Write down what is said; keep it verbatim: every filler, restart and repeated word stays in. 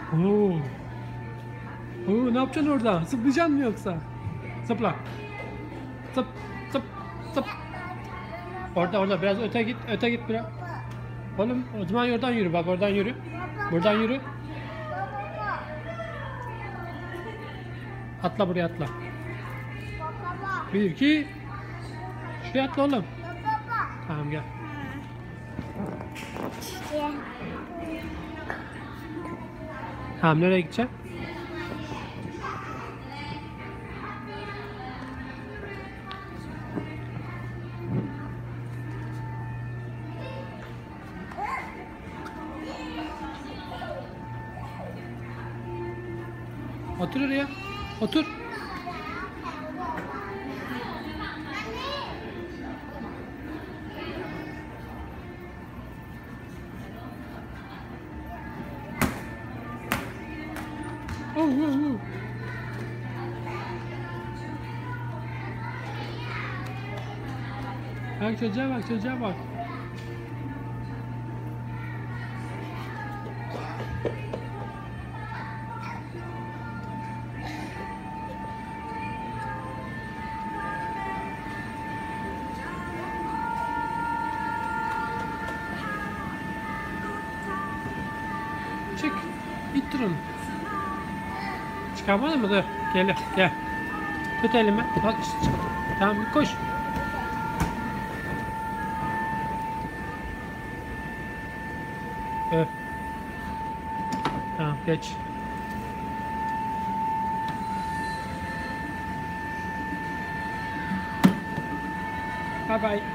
Oo. Oo, ne yapacaksın orada? Zıplayacaksın mı yoksa? Zıpla. Zıp zıp zıp. Orada orada biraz öte git. Öte git biraz. Oğlum o zaman oradan yürü. Bak oradan yürü. Buradan yürü. Atla buraya atla. Bir iki. Şuraya atla oğlum. Tamam gel. Tamam nereye gideceğim? Otur oraya. Otur. Oh, oh, oh. Bak çocuğa bak çocuğa bak. Çık. İttir onu. Çıkarmadın mı? Dur. Gel gel. Tut elimi. Bak çık. Tamam koş. Öf. Tamam geç. Bye bye.